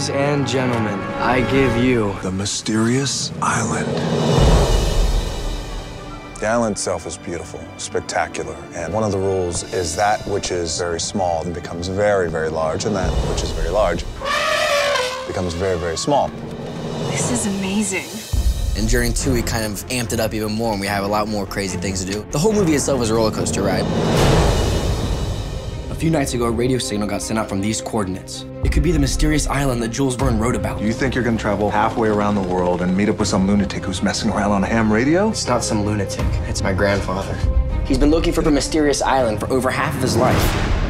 Ladies and gentlemen, I give you the mysterious island. The island itself is beautiful, spectacular, and one of the rules is that which is very small becomes very, very large, and that which is very large becomes very, very small. This is amazing. In Journey 2, we kind of amped it up even more, and we have a lot more crazy things to do. The whole movie itself was a roller coaster ride. A few nights ago, a radio signal got sent out from these coordinates. It could be the mysterious island that Jules Verne wrote about. You think you're gonna travel halfway around the world and meet up with some lunatic who's messing around on a ham radio? It's not some lunatic. It's my grandfather. He's been looking for the mysterious island for over half of his life.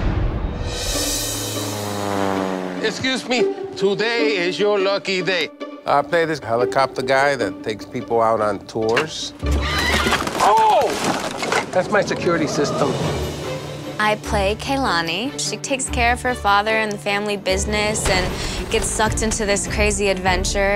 Excuse me, today is your lucky day. I play this helicopter guy that takes people out on tours. Oh! That's my security system. I play Kaylani. She takes care of her father and the family business and gets sucked into this crazy adventure.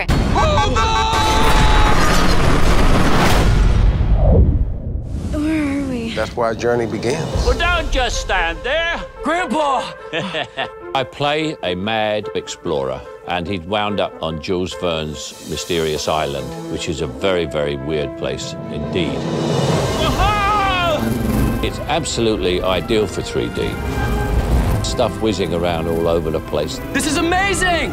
Where are we? That's where our journey begins. Well, don't just stand there. Grandpa! I play a mad explorer, and he'd wound up on Jules Verne's mysterious island, which is a very, very weird place indeed. It's absolutely ideal for 3D. Stuff whizzing around all over the place. This is amazing!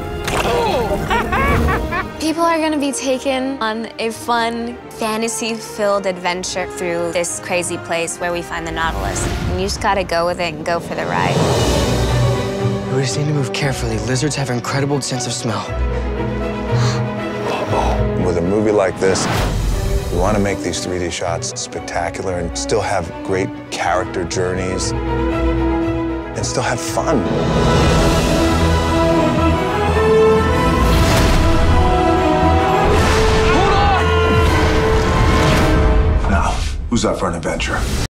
People are going to be taken on a fun, fantasy-filled adventure through this crazy place where we find the Nautilus. And you just got to go with it and go for the ride. We just need to move carefully. Lizards have an incredible sense of smell. With a movie like this, we want to make these 3D shots spectacular and still have great character journeys and still have fun. Now, who's up for an adventure?